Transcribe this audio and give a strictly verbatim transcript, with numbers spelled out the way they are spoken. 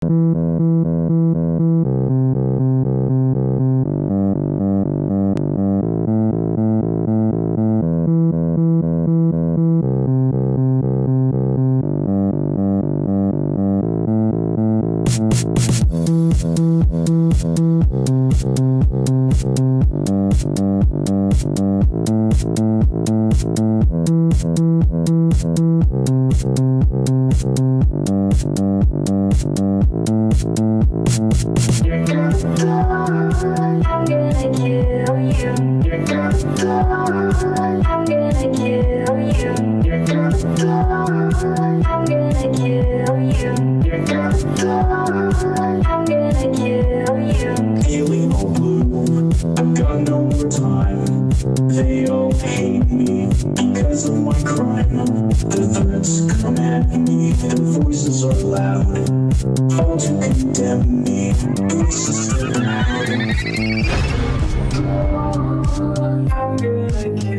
They all hate me because of my crime. The threats come at me, the voices are loud, all to condemn me. Voices are loud. I'm gonna kill